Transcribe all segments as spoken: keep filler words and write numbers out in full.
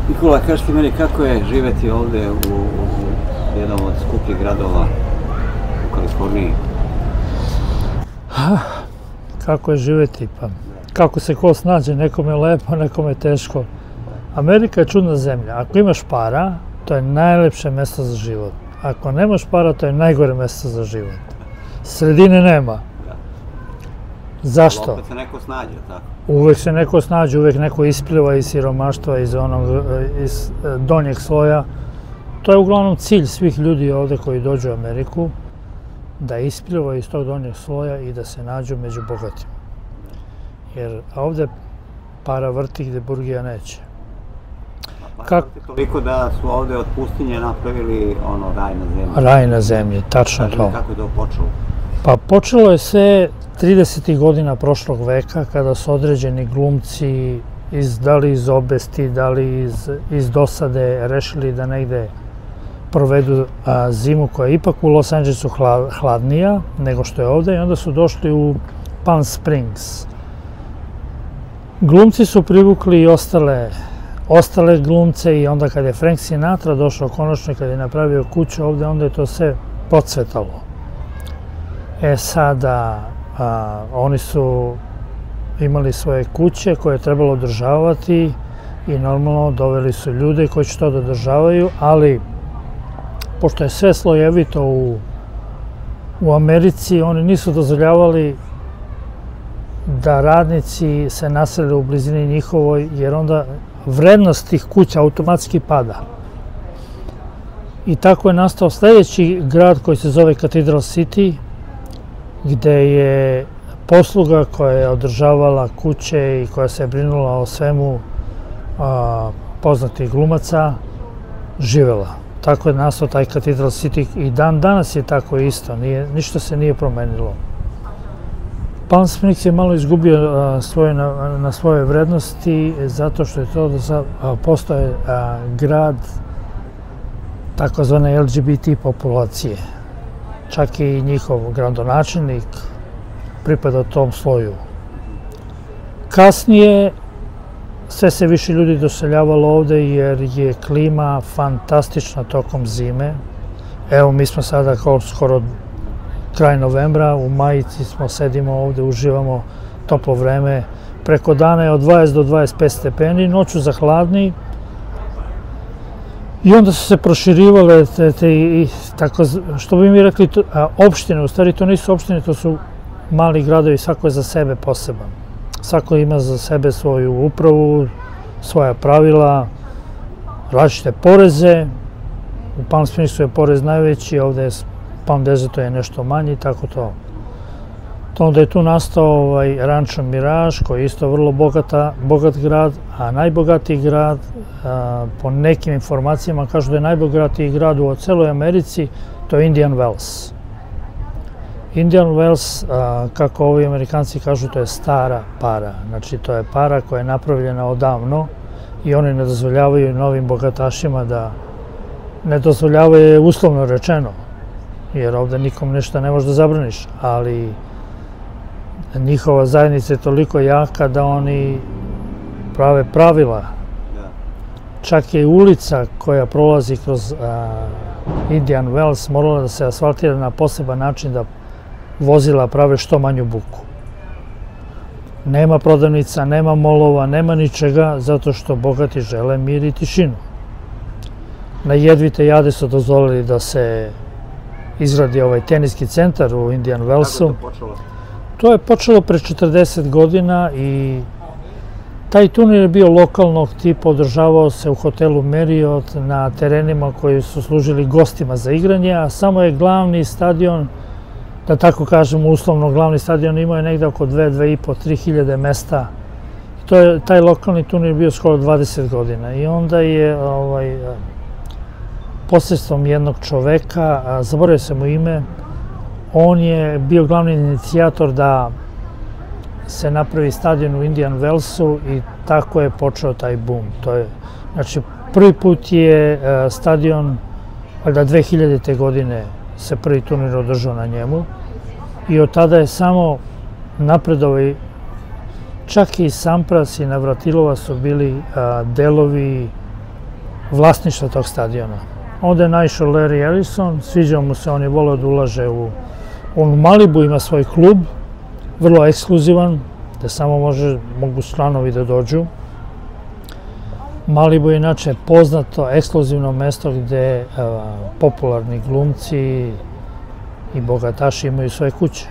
Nikola, kažete meni kako je živeti ovde u jednom od skupljih gradova u Kaliforniji? Kako je živeti? Pa kako se ko snađe, nekome je lepo, nekome je teško. Amerika je čudna zemlja. Ako imaš para, to je najlepše mesto za život. Ako nemaš para, to je najgore mesto za život. Sredine nema. Zašto? Opet se neko snađe, tako? Uvek se neko snađe, uvek neko ispliva iz siromaštva, iz onog, iz donjeg sloja. To je uglavnom cilj svih ljudi ovde koji dođu u Ameriku, da ispliva iz tog donjeg sloja i da se nađu među bogatima. Jer ovde para vrti gde burgija neće. Para vrti toliko da su ovde od pustinje napravili ono raj na zemlji. Raj na zemlji, tačno to. Kako je to počelo? Pa počelo je sve tridesetih godina prošlog veka, kada su određeni glumci, da li iz obesti, da li iz dosade, rešili da negde provedu zimu koja je ipak u Los Angelesu hladnija nego što je ovde, i onda su došli u Palm Springs. Glumci su privukli i ostale ostale glumce, i onda kad je Frank Sinatra došao konačno, kad je napravio kuću ovde, onda je to sve procvetalo. E sada, oni su imali svoje kuće koje je trebalo održavati i normalno doveli su ljude koji će to da održavaju, ali pošto je sve slojevito u, u Americi, oni nisu dozvoljavali da radnici se nasele u blizini njihovoj, jer onda vrednost tih kuća automatski pada. I tako je nastao sledeći grad koji se zove Cathedral City, gde je posluga koja je održavala kuće i koja se je brinula o svemu a, poznatih glumaca živela. Tako je nastao taj Cathedral City i dan danas je tako isto, nije, ništa se nije promenilo. Palm Springs je malo izgubio a, svoje, na, na svoje vrednosti zato što je to da a, postoje a, grad takozvane L G B T populacije. Čak i njihov gradonačelnik pripada tom sloju. Kasnije sve se više ljudi doseljavalo ovde jer je klima fantastična tokom zime. Evo, mi smo sada kao skoro kraj novembra, u majici smo, sedimo ovde, uživamo toplo vreme. Preko dana je od dvadeset do dvadeset pet stepeni, noću zahladni. I onda su se proširivale te, te tako, što bi mi rekli, to, a, opštine, u stvari to nisu opštine, to su mali gradovi, svako je za sebe poseban. Svako ima za sebe svoju upravu, svoja pravila, različite poreze. U Palm Springsu je porez najveći, ovde je Palm Desertu je nešto manji, tako to. Onda je tu nastao ovaj Rancho Mirage, koji je isto vrlo bogata, bogat grad, a najbogatiji grad, a, po nekim informacijama kažu da je najbogatiji grad u celoj Americi, to je Indian Wells. Indian Wells, a, kako ovi Amerikanci kažu, to je stara para. Znači, to je para koja je napravljena odavno i oni ne dozvoljavaju novim bogatašima da, ne dozvoljavaju uslovno rečeno, jer ovde nikom ništa ne možeš da zabraniš, ali njihova zajednica je toliko jaka da oni prave pravila. Čak je ulica koja prolazi kroz Indian Wells morala da se asfaltira na poseban način da vozila prave što manju buku. Nema prodavnica, nema molova, nema ničega, zato što bogati žele mir i tišinu. Na jedvite jade su dozvolili da se izgradi ovaj teniski centar u Indian Wellsu. Kako je to počelo? To je počelo pre četrdeset godina i taj turnir je bio lokalnog tipa, održavao se u hotelu Marriott na terenima koji su služili gostima za igranje, a samo je glavni stadion, da tako kažemo uslovno, glavni stadion imao je negde oko dve, dve i po, tri hiljade mesta. To je, taj lokalni turnir bio skoro dvadeset godina i onda je ovaj, posredstvom jednog čoveka, zaboravio sam mu ime, on je bio glavni inicijator da se napravi stadion u Indian Wellsu i tako je počeo taj boom. To je, znači, prvi put je stadion, valjda dve hiljadite. godine se prvi turnir održao na njemu i od tada je samo napredovao. Čak i Sampras i Navratilova su bili delovi vlasništva tog stadiona. Onda je naišao Larry Ellison, sviđao mu se, on je voleo da ulaže u... On u Malibu ima svoj klub, vrlo ekskluzivan, gde samo može, mogu članovi da dođu. Malibu je inače poznato ekskluzivno mesto gde a, popularni glumci i bogataši imaju svoje kuće.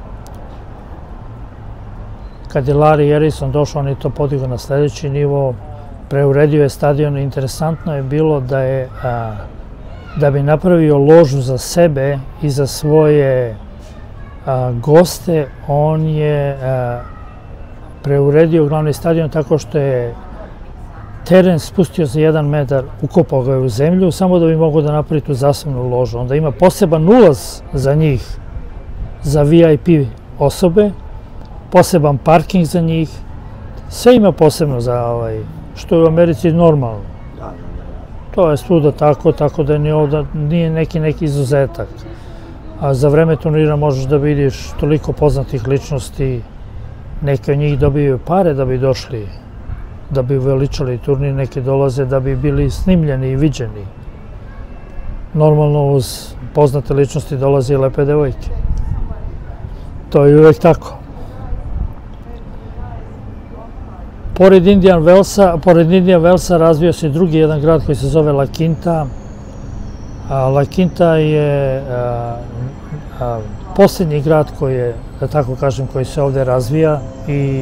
Kad je Larry Ellison došao, on je to podigao na sledeći nivo, preuredio je stadion. Interesantno je bilo da je, a, da bi napravio ložu za sebe i za svoje a, goste, on je a, preuredio glavni stadion tako što je teren spustio za jedan metar, ukopao ga je u zemlju, samo da bi mogao da napravi tu zasebnu ložu. Onda ima poseban ulaz za njih, za V I P osobe, poseban parking za njih, sve ima posebno za ovaj, što je u Americi normalno. To je svuda tako, tako da ni ovdje nije neki neki izuzetak. A za vreme turnira možeš da vidiš toliko poznatih ličnosti, neke od njih dobiju pare da bi došli, da bi uveličali turnir, neki dolaze da bi bili snimljeni i viđeni. Normalno uz poznate ličnosti dolaze i lepe devojke. To je uvek tako. Pored Indian Wellsa, pored Indian Wellsa razvio se drugi jedan grad koji se zove La Quinta. A, La Quinta je a, a, posljednji grad koji je, da tako kažem, koji se ovde razvija i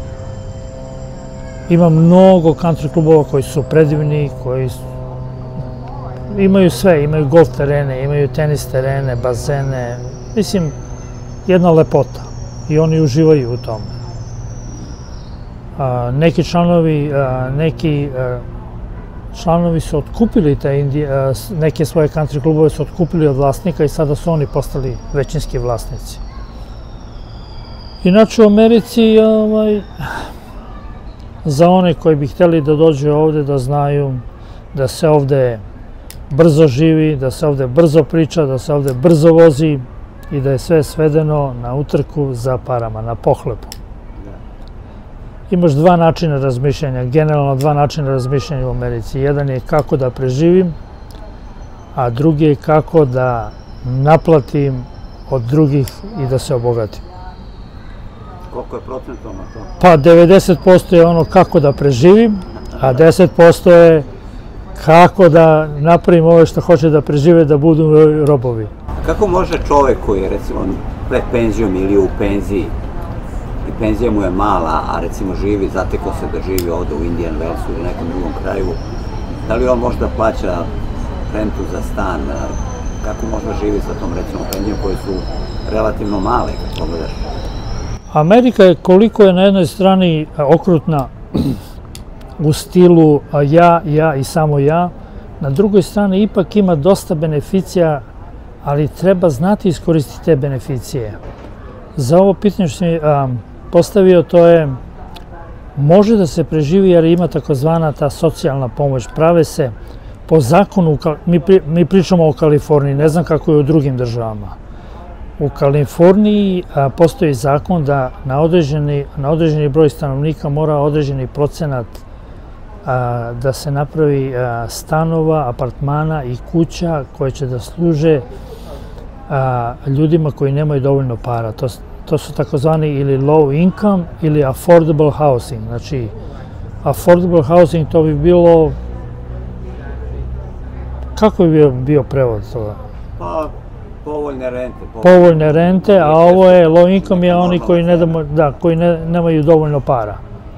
ima mnogo country klubova koji su predivni, koji su, imaju sve, imaju golf terene, imaju tenis terene, bazene, mislim, jedna lepota i oni uživaju u tome. A, neki članovi, a, neki a, članovi su otkupili te Indije, a, neke svoje country klubove su otkupili od vlasnika i sada su oni postali većinski vlasnici. Inače u Americi, ovaj, za one koji bi htjeli da dođu ovde, da znaju da se ovde brzo živi, da se ovde brzo priča, da se ovde brzo vozi i da je sve svedeno na utrku za parama, na pohlepu. Imaš dva načina razmišljanja, generalno dva načina razmišljanja u Americi. Jedan je kako da preživim, a drugi je kako da naplatim od drugih i da se obogatim. Koliko je procentovno to? Pa devedeset posto je ono kako da preživim, a deset posto je kako da napravim ove što hoće da prežive, da budu robovi. A kako može čovek koji je recimo pred penzijom ili u penziji, i penzija mu je mala, a recimo živi, zateko se da živi ovde u Indian Wellsu ili nekom drugom kraju, da li on možda plaća rentu za stan, kako možda živi sa tom recimo penzijom koje su relativno male, kad pogledaš? Amerika je koliko je na jednoj strani okrutna u stilu ja, ja i samo ja, na drugoj strani ipak ima dosta beneficija, ali treba znati iskoristiti te beneficije. Za ovo pitanje što mi postavio, to je, može da se preživi jer ima takozvana ta socijalna pomoć. Prave se po zakonu, mi, pri, mi pričamo o Kaliforniji, ne znam kako je u drugim državama. U Kaliforniji a, postoji zakon da na određeni, na određeni broj stanovnika mora određeni procenat a, da se napravi a, stanova, apartmana i kuća koje će da služe a, ljudima koji nemaju dovoljno para. To, to su takozvani ili low income ili affordable housing. Znači, affordable housing to bi bilo... Kako bi bio, bio prevod toga? Pa, povoljne rente. Povoljne rente, a ovo je low income je oni koji, ne damo, da, koji ne, nemaju dovoljno para.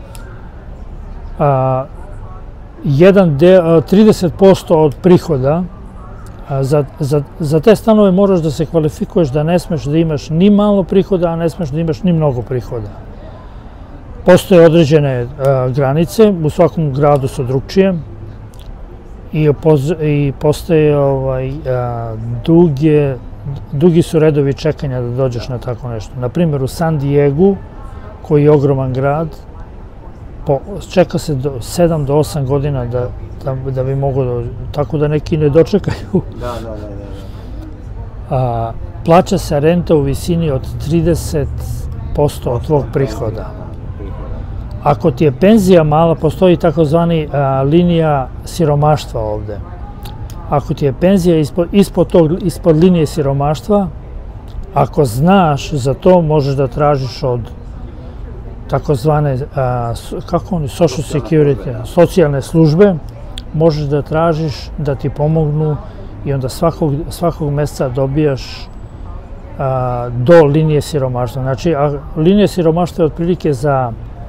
A, jedan de, trideset posto od prihoda, a, za, za, za te stanove moraš da se kvalifikuješ da ne smeš da imaš ni malo prihoda, a ne smeš da imaš ni mnogo prihoda. Postoje određene a, granice, u svakom gradu su drugčije. I, opoz, i postoje ovaj, a, duge, dugi su redovi čekanja da dođeš na tako nešto. Naprimjer, u San Diegu, koji je ogroman grad, po, čeka se do sedam do osam godina da, da, da bi mogo da, tako da neki ne dočekaju. Da, da, da, da. A, plaća se renta u visini od trideset posto od tvog prihoda. ako ti je penzija mala, postoji takozvani linija siromaštva ovde. Ako ti je penzija ispod, ispod, tog, ispod linije siromaštva, ako znaš za to, možeš da tražiš od takozvane, kako oni, social security, socijalne službe, možeš da tražiš da ti pomognu i onda svakog, svakog meseca dobijaš a, do linije siromaštva. Znači, a, linija siromaštva je otprilike za,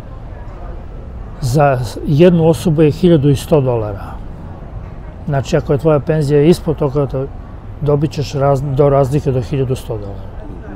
za jednu osobu je hiljadu sto dolara. Znači, ako je tvoja penzija ispod toga, dobit ćeš raz, do razlike do hiljadu sto dolara.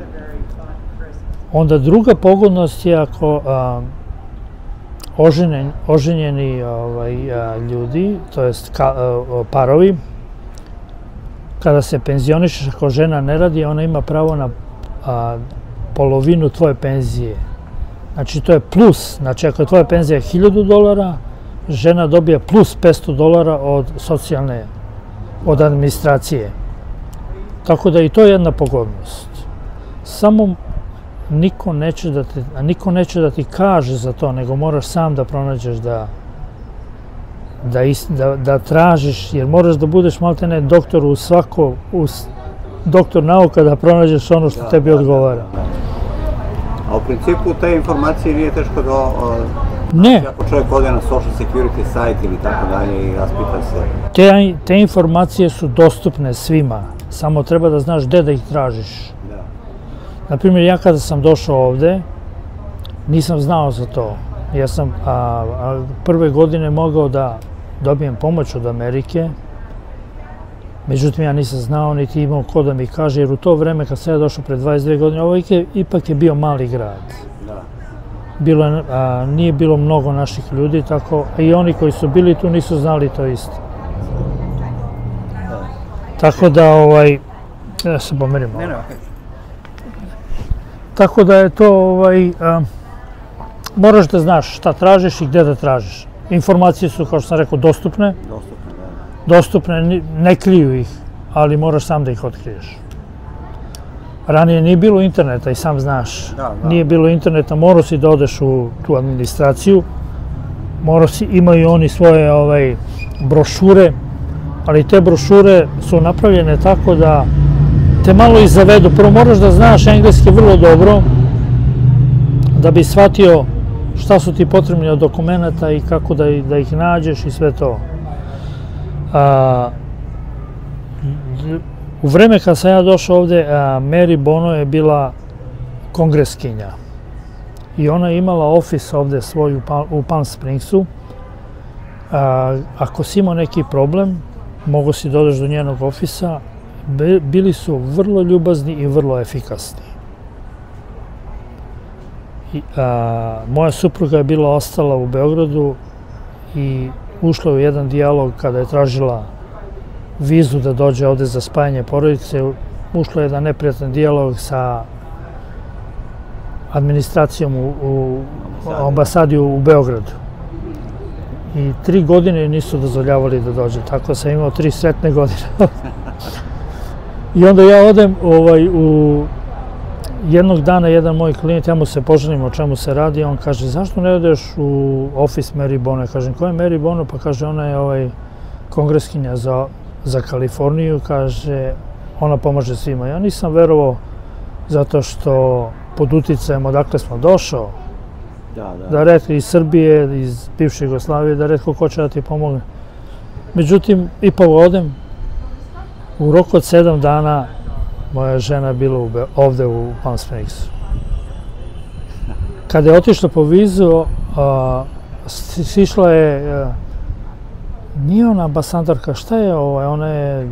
Onda druga pogodnost je ako a, oženjeni, oženjeni ovaj, a, ljudi, to jest ka, a, parovi, kada se penzionišeš, ako žena ne radi, ona ima pravo na a, polovinu tvoje penzije. Znači, to je plus. Znači, ako je tvoja penzija hiljadu dolara, žena dobija plus petsto dolara od socijalne, od administracije. Tako da i to je jedna pogodnost. Samo niko neće da ti, niko neće da ti kaže za to, nego moraš sam da pronađeš da, da, da, da tražiš, jer moraš da budeš maltene doktor u svako, u, doktor nauka da pronađeš ono što da, tebi da, odgovara. Da, da. A u principu te informacije nije teško da... Ne. Ako čovjek ode na social security sajt ili tako dalje i raspita se... Te, te informacije su dostupne svima, samo treba da znaš gde da ih tražiš. Da. Naprimjer, ja kada sam došao ovde, nisam znao za to. Ja sam a, a, prve godine mogao da dobijem pomoć od Amerike, međutim ja nisam znao niti imao ko da mi kaže, jer u to vreme kad sam ja došao pre dvadeset dve godine, ovo je, ipak je bio mali grad. Da. Bilo, a, nije bilo mnogo naših ljudi, tako i oni koji su bili tu nisu znali to isto. Da. Tako da, ovaj, ja se pomerim. Ne, ne, okej. Tako da je to, ovaj, a, moraš da znaš šta tražiš i gde da tražiš. Informacije su, kao što sam rekao, dostupne. Dostupne, da. Dostupne, ne kriju ih, ali moraš sam da ih otkriješ. Ranije nije bilo interneta i sam znaš. Da, da. Nije bilo interneta, morao si da odeš u tu administraciju. Morao si, imaju oni svoje ovaj, brošure, ali te brošure su napravljene tako da te malo i zavedu. Prvo moraš da znaš engleski vrlo dobro, da bi shvatio šta su ti potrebni od dokumenta i kako da, da ih nađeš i sve to. A, u vreme kad sam ja došao ovde, a, Mary Bono je bila kongreskinja i ona je imala ofis ovde svoj u, u Palm Springsu. A, ako si imao neki problem, mogo si da odeš do njenog ofisa. Bili su vrlo ljubazni i vrlo efikasni. I, a, moja supruga je bila ostala u Beogradu i ušla u jedan dijalog kada je tražila vizu da dođe ovde za spajanje porodice. Ušla je jedan neprijatan dijalog sa administracijom u, u ambasadi u Beogradu. I tri godine nisu dozvoljavali da dođe. Tako sam imao tri sretne godine. I onda ja odem ovaj, u jednog dana, jedan moj klijent, ja mu se poželim o čemu se radi, on kaže, zašto ne odeš u ofis Mary Bono? Kažem, ko je Mary Bono? Pa kaže, ona je ovaj, kongreskinja za, za Kaliforniju, kaže, ona pomaže svima. Ja nisam verovao zato što pod uticajem odakle smo došao, da, da. da retko iz Srbije, iz bivše Jugoslavije, da retko ko će da ti pomogne. Međutim, ipak odem, u roku od sedam dana moja žena je bila u, ovde u Palm Springsu. Kada je otišla po vizu, a, sišla je, a, nije ona ambasadorka, šta je ovo, ona je,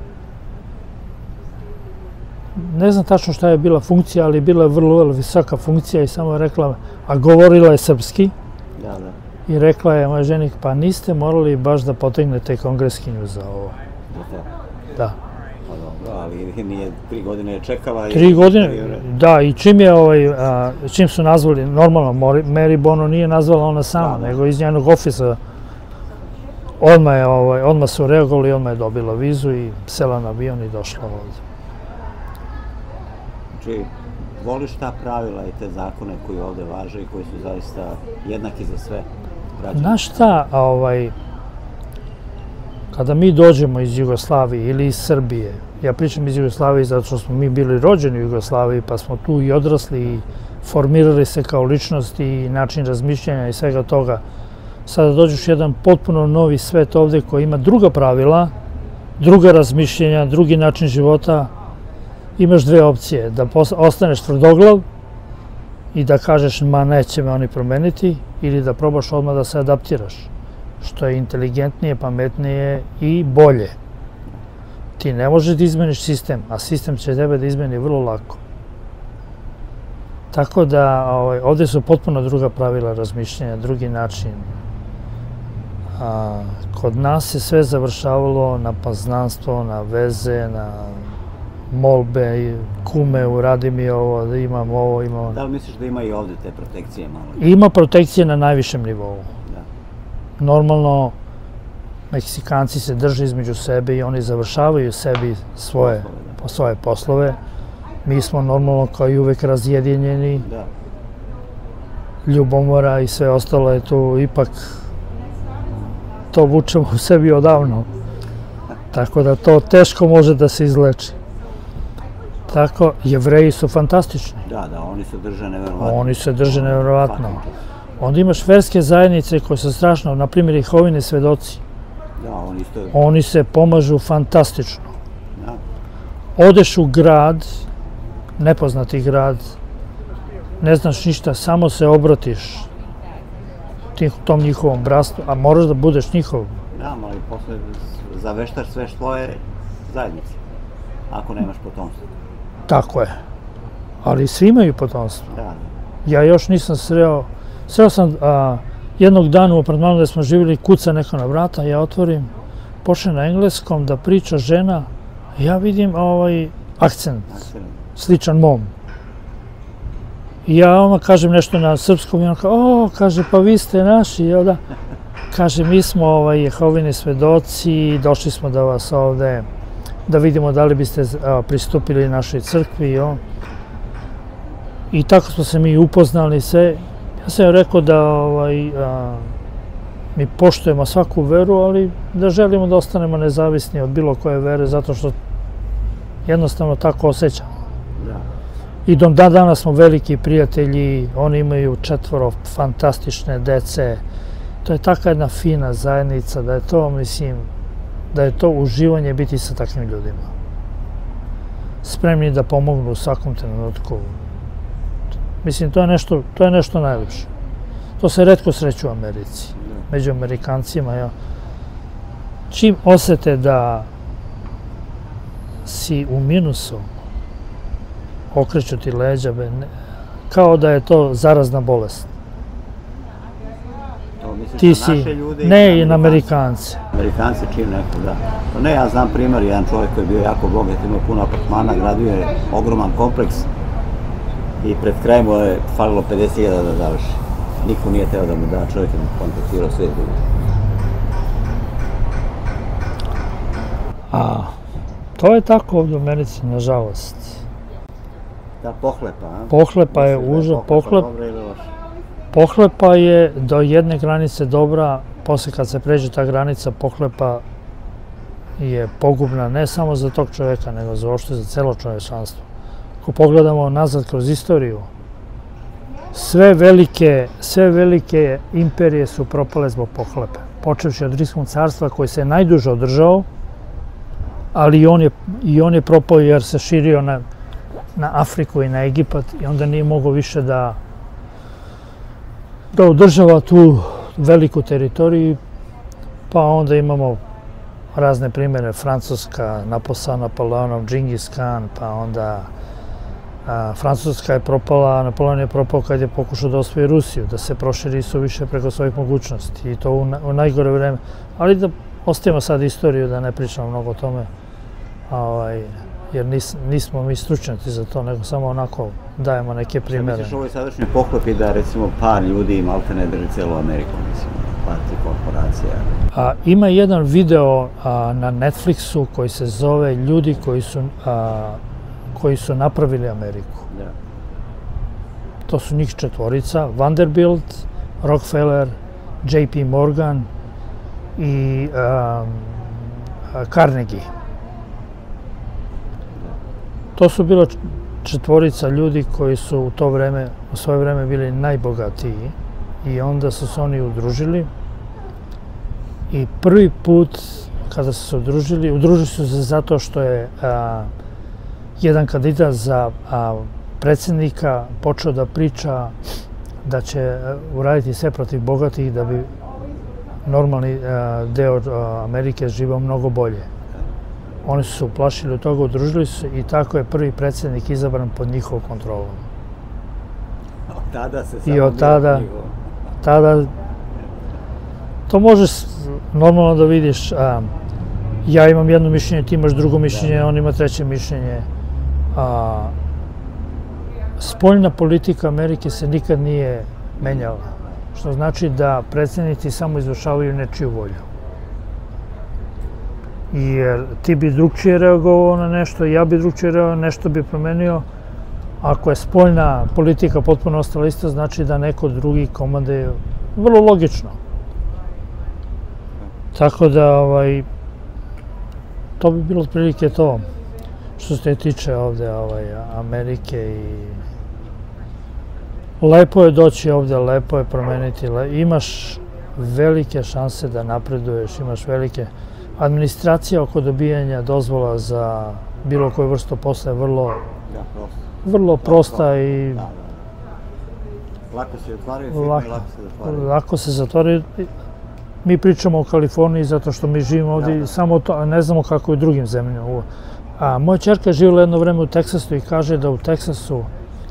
ne znam tačno šta je bila funkcija, ali bila je vrlo, vrlo visoka funkcija i samo je rekla, a govorila je srpski. Da, da. I rekla je moja ženi, pa niste morali baš da potegnete kongreskinju za ovo. Da. Pa dobro, ali nije tri godine čekala. Tri godine, da, i čim je ovaj, a, čim su nazvali, normalno, Mary Bono nije nazvala ona sama, da, nego iz njenog ofisa. Odmah, je, ovaj, odmah su reagovali, odmah je dobila vizu i sela na avion i došla ovdje. Znači, voliš ta pravila i te zakone koji ovde važe i koji su zaista jednaki za sve građane? Znaš šta, ovaj, kada mi dođemo iz Jugoslavije ili iz Srbije, ja pričam iz Jugoslavije zato što smo mi bili rođeni u Jugoslaviji, pa smo tu i odrasli i formirali se kao ličnosti i način razmišljanja i svega toga. Sada dođeš u jedan potpuno novi svet ovde koji ima druga pravila, druga razmišljenja, drugi način života. Imaš dve opcije, da ostaneš tvrdoglav i da kažeš ma neće me oni promeniti, ili da probaš odmah da se adaptiraš, što je inteligentnije, pametnije i bolje. Ti ne možeš da izmeniš sistem, a sistem će tebe da izmeni vrlo lako. Tako da ovde su potpuno druga pravila razmišljanja, drugi način. Kod nas se sve završavalo na poznanstvo, na veze, na molbe, kume, uradi mi ovo, da imam ovo, imam ovo. Da li misliš da ima i ovde te protekcije malo? Ima protekcije na najvišem nivou. Normalno, Meksikanci se drže između sebe i oni završavaju sebi svoje poslove. Mi smo normalno kao i uvek razjedinjeni. Ljubomora i sve ostalo je tu ipak, to vučemo u sebi odavno. Tako da to teško može da se izleči. Tako, Jevreji su fantastični. Da, da, oni se drže nevjerovatno. Oni se drže nevjerovatno. Onda imaš verske zajednice koje su strašno, na primjer Jehovini svedoci. Da, oni isto... Oni se pomažu fantastično. Odeš u grad, nepoznati grad, ne znaš ništa, samo se obratiš tom njihovom bratstvu, a moraš da budeš njihov. Da, ali posle zaveštaš sve svoje zajednice, ako nemaš potomstvo. Tako je. Ali svi imaju potomstvo. Ja još nisam sreo, sreo sam jednog dana u apartmanu gde smo živjeli, kuca neko na vrata, ja otvorim, počne na engleskom da priča žena, ja vidim ovaj akcent, sličan mom. I ja ona kažem nešto na srpskom i ona kao, o, kaže, pa vi ste naši, jel da? Kaže, mi smo Jehovini svedoci, došli smo da vas ovde, da vidimo da li biste pristupili našoj crkvi. I tako smo se mi upoznali sve. Ja sam joj rekao da mi poštujemo svaku veru, ali da želimo da ostanemo nezavisni od bilo koje vere, zato što jednostavno tako osjećamo. I do danas smo veliki prijatelji, oni imaju četvoro fantastične dece. To je taka jedna fina zajednica, da je to, mislim, da je to uživanje biti sa takvim ljudima. Spremni da pomognu u svakom trenutku. Mislim, to je nešto, to je nešto najlepše. To se retko sreće u Americi, među Amerikancima. Čim osete da si u minusu, okreću ti leđa, kao da je to zarazna bolest. Ti si, ne i na Amerikance. Amerikance čim neko, da. Ne, ja znam primjer, jedan čovjek koji je bio jako bogat, imao puno apartmana, gradio je ogroman kompleks i pred krajem mu je falilo pedeset hiljada da završi. Niko nije teo da mu da, čovjek je mu kontaktirao sve ljudi. A, to je tako ovdje u Americi, nažalost. Da, pohlepa, a? Pohlepa je uža, pohlepa. Pohlepa je do jedne granice dobra, posle kad se pređe ta granica, pohlepa je pogubna ne samo za tog čovjeka, nego za uopšte za celo čovječanstvo. Ako pogledamo nazad kroz istoriju, sve velike, sve velike imperije su propale zbog pohlepe. Počevši od Rimskog carstva koji se najduže održao, ali on je, i on je propao jer se širio na, na Afriku i na Egipat i onda nije mogao više da da održava tu veliku teritoriju, pa onda imamo razne primjere, Francuska naposa Napoleonom, Džingis Khan, pa onda a, Francuska je propala, Napoleon je propao kad je pokušao da osvoji Rusiju, da se proširi suviše preko svojih mogućnosti i to u, u najgore vreme. Ali da ostavimo sad istoriju, da ne pričamo mnogo o tome, ovaj, jer nis, nismo mi stručnjaci za to, nego samo onako dajemo neke primjere. Misliš ovoj sadašnjoj pohlepi da recimo par ljudi malte ne drži celu Ameriku, mislim, par tih korporacija? A, ima jedan video a, na Netflixu koji se zove Ljudi koji su, a, koji su napravili Ameriku. Da. to su njih četvorica, Vanderbilt, Rockefeller, J P Morgan i um, Carnegie. To su bilo četvorica ljudi koji su u to vreme, u svoje vreme bili najbogatiji i onda su se oni udružili i prvi put kada su se udružili, udružili su se zato što je a, jedan kandidat za a, predsjednika počeo da priča da će uraditi sve protiv bogatih da bi normalni a, deo a, Amerike živao mnogo bolje. Oni su se uplašili od toga, udružili su se i tako je prvi predsjednik izabran pod njihovom kontrolom. I od tada, tada, to možeš normalno da vidiš, a, ja imam jedno mišljenje, ti imaš drugo mišljenje, on ima treće mišljenje. A, spoljna politika Amerike se nikad nije menjala, što znači da predsjednici samo izvršavaju nečiju volju. Jer ti bi drugčije reagovao na nešto, ja bi drugčije reagovao, nešto bi promenio. Ako je spoljna politika potpuno ostala ista, znači da neko drugi komanduje. Vrlo logično. Tako da, ovaj, to bi bilo otprilike to što se tiče ovde ovaj, Amerike i lepo je doći ovde, lepo je promeniti, imaš velike šanse da napreduješ, imaš velike... Administracija oko dobijanja dozvola za bilo koju vrstu posla je vrlo, vrlo prosta i... Lako se otvaraju firme i lako se zatvaraju. Lako se zatvaraju. Mi pričamo o Kaliforniji zato što mi živimo ovdje, samo to, a ne znamo kako je u drugim zemljama. A moja ćerka je živjela jedno vreme u Teksasu i kaže da u Teksasu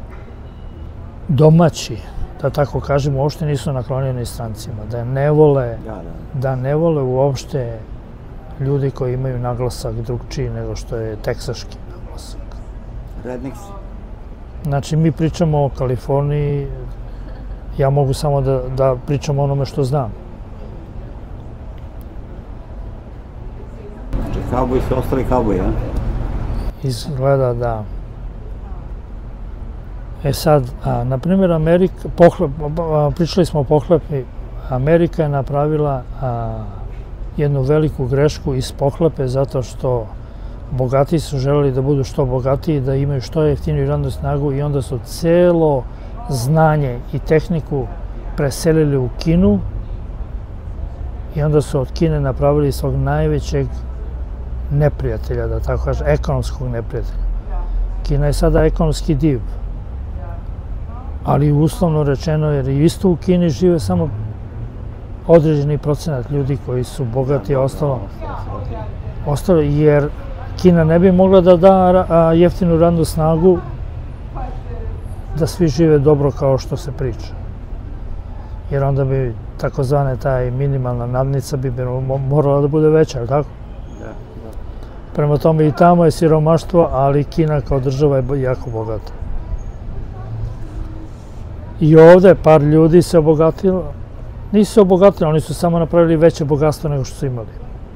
domaći, da tako kažemo, uopšte nisu naklonjeni strancima, da ne vole, da ne vole uopšte ljudi koji imaju naglasak drugčiji nego što je teksaški naglasak. Rednik si. Znači, mi pričamo o Kaliforniji, ja mogu samo da, da pričam o onome što znam. Znači, kauboji su ostali kauboji, a? Izgleda da. E sad, a, na primjer, Amerika, pohlep, a, pričali smo o pohlepi, Amerika je napravila a, jednu veliku grešku iz pohlepe zato što bogati su želeli da budu što bogatiji, da imaju što jeftiniju radnu snagu i onda su celo znanje i tehniku preselili u Kinu i onda su od Kine napravili svog najvećeg neprijatelja, da tako kažem, ekonomskog neprijatelja. Kina je sada ekonomski div, ali uslovno rečeno, jer isto u Kini žive samo određeni procenat ljudi koji su bogati, ostalo, ostalo, jer Kina ne bi mogla da da jeftinu radnu snagu da svi žive dobro kao što se priča. Jer onda bi takozvane taj minimalna nadnica bi morala da bude veća, ali tako? Prema tome i tamo je siromaštvo, ali Kina kao država je jako bogata. I ovde par ljudi se obogatilo. Nisu se obogatili, oni su samo napravili veće bogatstvo nego što su imali.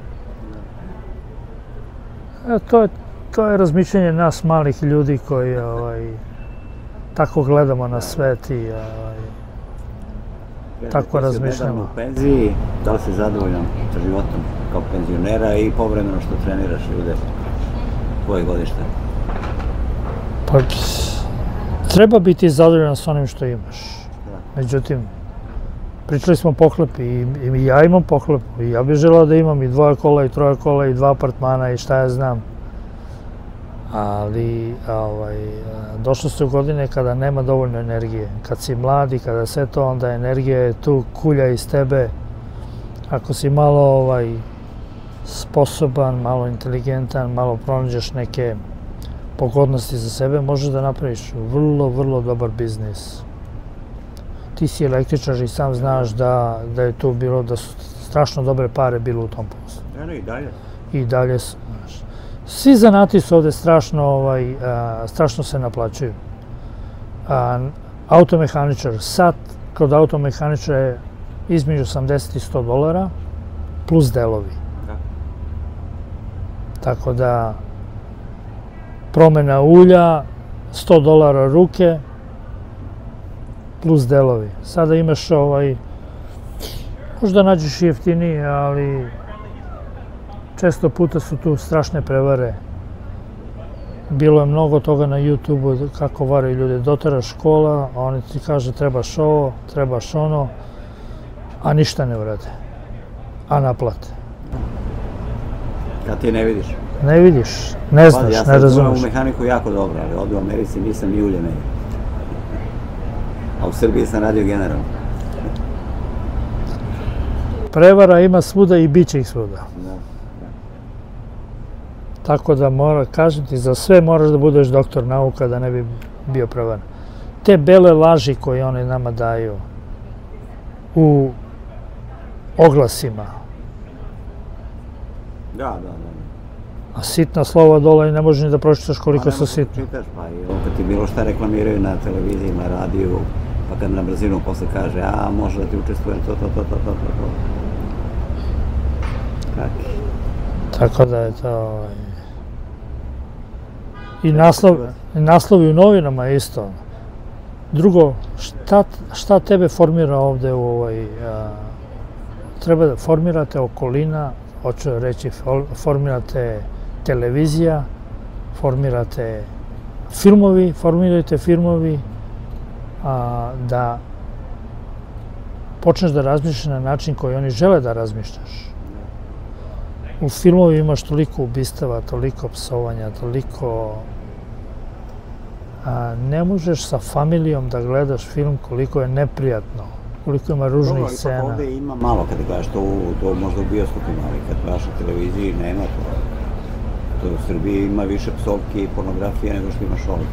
E, to, je, to je razmišljanje nas malih ljudi koji ovaj, tako gledamo na svet i ovaj, tako razmišljamo. U penziji, da li si zadovoljan sa životom kao penzionera i povremeno što treniraš ljude tvoje godište? Pa, treba biti zadovoljan s onim što imaš. Međutim, pričali smo o pohlepi i ja imam pohlepu i ja bih želao da imam i dvoje kola i troje kola i dva apartmana i šta ja znam. Ali ovaj, došlo su godine kada nema dovoljno energije. Kad si mladi, kada sve to, onda energija je tu, kulja iz tebe. Ako si malo ovaj, sposoban, malo inteligentan, malo pronađeš neke pogodnosti za sebe, možeš da napraviš vrlo, vrlo dobar biznis. Ti si električar i sam znaš da, da je tu bilo, da su strašno dobre pare bilo u tom poslu. Eno i dalje. I dalje su, znaš. Svi zanati su ovde strašno, ovaj, a, strašno se naplaćuju. A, automehaničar, sat kod automehaničara je između osamdeset i sto dolara plus delovi. Da. Tako da promena ulja, sto dolara ruke, plus delovi. Sada imaš ovaj, možda nađeš i jeftinije, ali često puta su tu strašne prevare. Bilo je mnogo toga na YouTube-u kako varaju ljude. Dotera škola, a oni ti kaže trebaš ovo, trebaš ono, a ništa ne urade. A naplate. Kad ti ne vidiš? Ne vidiš, ne znaš, ja ne razumeš. Ja sam u mehaniku jako dobro, ali ovdje u Americi nisam ni ulje meni. A u Srbiji sam radio generalno. Prevara ima svuda i bit će ih svuda. Tako da mora, kažem ti, za sve moraš da budeš doktor nauka da ne bi bio prevaran. Te bele laži koje oni nama daju u oglasima. Da, da, da. A sitna slova dole i ne možeš ni da pročitaš koliko su sitne. Čitaš, pa i kad ti bilo šta reklamiraju na televiziji, na radiju, pa kad na brzinu posle kaže, a može da ti učestvujem to, to, to, to, to, to. Kaki. Tako da je to... I naslovi u novinama isto. Drugo, šta tebe formira ovde u ovaj... Treba da formirate okolina, hoću reći, formirate televizija, formirate filmovi, formirajte filmovi, da počneš da razmišljaš na način koji oni žele da razmišljaš. U filmovi imaš toliko ubistava, toliko psovanja, toliko... Ne možeš sa familijom da gledaš film koliko je neprijatno, koliko ima ružnih scena. Dobro, ovdje ima malo kada gledaš to možda u bioskopima, ali kad gledaš na televiziji nema to. To u Srbiji ima više psovki i pornografije nego što imaš ovdje.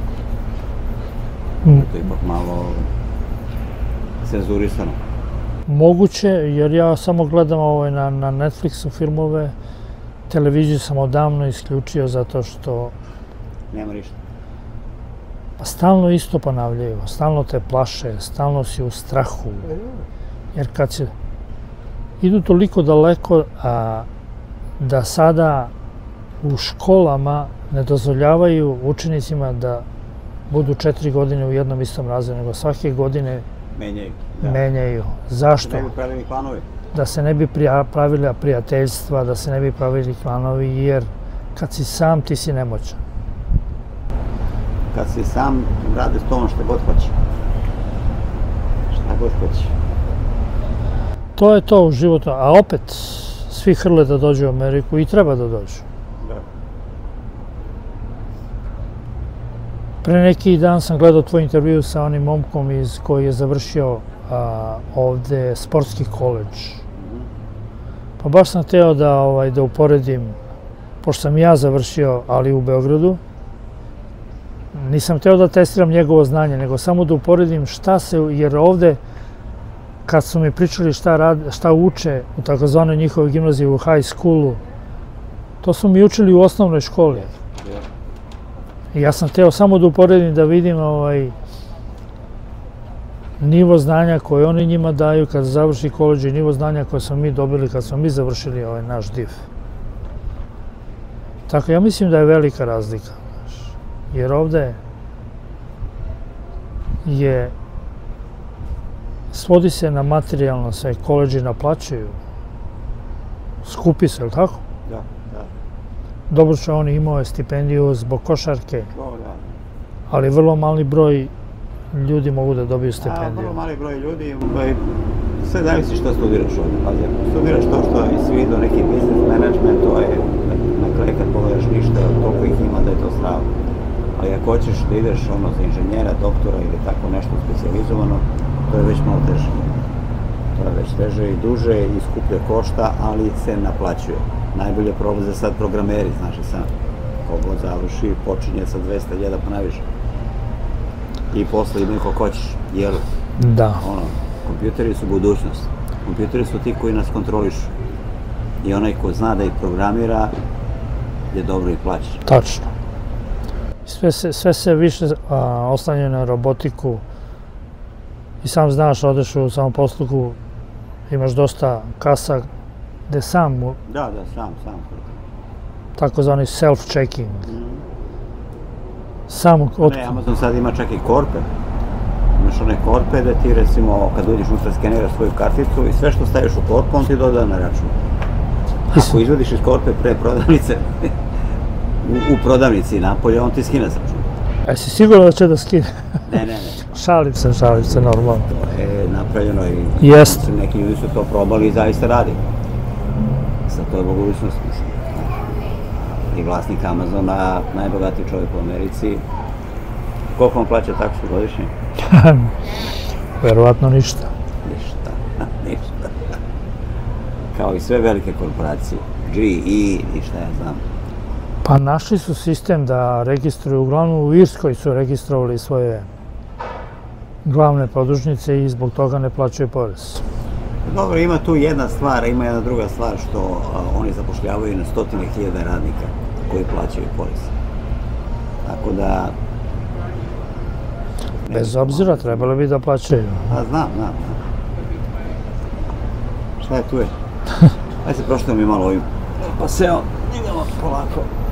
To je ipak malo cenzurisano. Moguće, jer ja samo gledam na Netflixu filmove, televiziju sam odavno isključio zato što... Nema ništa. Pa stalno isto ponavljaju, stalno te plaše, stalno si u strahu. Jer kad se... Idu toliko daleko da sada u školama ne dozvoljavaju učenicima da budu četiri godine u jednom istom razredu, nego svake godine menjaju. Zašto? Da se ne bi pravili klanovi. Da se ne bi pravila prijateljstva, da se ne bi pravili klanovi, jer kad si sam, ti si nemoćan. Kad si sam, rade s tom što god hoće. Šta god hoće. To je to u životu, a opet svi hrle da dođu u Ameriku i treba da dođu. Pre neki dan sam gledao tvoj intervju sa onim momkom koji je završio ovde sportski koleđ. Pa baš sam hteo da uporedim, pošto sam ja završio, ali u Beogradu, nisam hteo da testiram njegovo znanje, nego samo da uporedim šta se, jer ovde, kad su mi pričali šta uče u takozvanoj njihovoj gimnaziji u high schoolu, to su mi učili u osnovnoj školi. I ja sam hteo samo da uporedim da vidim nivo znanja koje oni njima daju kad završi koleđ i nivo znanja koje smo mi dobili kad smo mi završili ovaj naš div. Tako, ja mislim da je velika razlika. Jer ovde je, svodi se na materijalno, sve koleđi naplaćuju. Skupi se, je li tako? Da, da. Dobro što on imao je stipendiju zbog košarke, ali vrlo mali broj ljudi mogu da dobiju stipendiju. Vrlo mali broj ljudi, sve zavisi što studiraš ovdje. Pazi, studiraš to što je svi do neki business management, to je, na kraju kad pogledaš ništa, toliko ih ima da je to strava. Ali ako hoćeš da ideš ono za inženjera, doktora ili tako nešto specijalizovano, to je već malo teže. To je već teže i duže i skuplje košta, ali se naplaćuje. Najbolje prolaze sad programeri, znaš i sam. Kogo završi, počinje sa dvesta hiljada pa najviše. I posle ide ko hoćeš, jer ono, kompjuteri su budućnost. Kompjuteri su ti koji nas kontrolišu. I onaj ko zna da ih programira je dobro ih plaća. Tačno. Sve se više oslanjaju na robotiku i sam znaš, odeš u samoposlugu, imaš dosta kasa gde sam... Da, da, sam, sam. Takozvani self-checking. Sam... Ne, Amazon sad ima čak i korpe. imaš one korpe da ti recimo kad uđeš unutra skeniraš svoju karticu i sve što staviš u korpu on ti doda na račun. Ako izvadiš iz korpe pre prodavnice, u, u prodavnici napolje, on ti skine s računa. A si sigurno da će da skine? Ne, ne, ne. Šalim se, šalim se, normalno. To je napravljeno i Jest. neki ljudi su to probali i zaista radi. Sad to je mogućnost, mislim. I vlasnik Amazona, najbogatiji čovjek u Americi. Koliko on plaća taksu godišnje? Verovatno ništa. Ništa, ništa. Kao i sve velike korporacije. G E, ništa ja znam. Pa našli su sistem da registruju, uglavnom u Irskoj su registrovali svoje glavne podružnice i zbog toga ne plaćaju porez. Dobro, ima tu jedna stvar, ima jedna druga stvar što a, oni zapošljavaju na stotine hiljada radnika koji plaćaju porez. Tako da... Bez obzira, trebalo bi da plaćaju. Pa znam, znam, znam. Šta je tu je? Ajde se prošlo mi malo ovim. Pa seo, idemo polako.